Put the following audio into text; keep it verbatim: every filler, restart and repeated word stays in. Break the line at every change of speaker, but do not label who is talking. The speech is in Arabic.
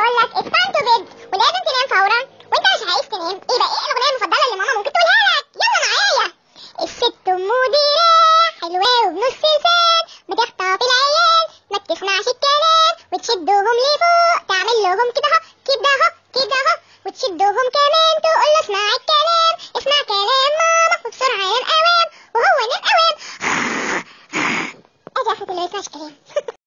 بيقول لك it's time to bed ولازم تنام فورا وانت مش عايز تنام. ايه بقى ايه الاغنيه المفضله اللي ماما ممكن تقولها لك؟ يلا معايا. الست ام مديره حلوه وبنص لسان بتخطف العيال ما تسمعش الكلام وتشدهم لفوق تعمل لهم كده اهو كده اهو كده اهو وتشدهم كمان تقول له اسمع الكلام اسمع كلام ماما وبسرعه ينام اوام وهو نام اوام. ادي عفت اللي ما يسمعش كلام.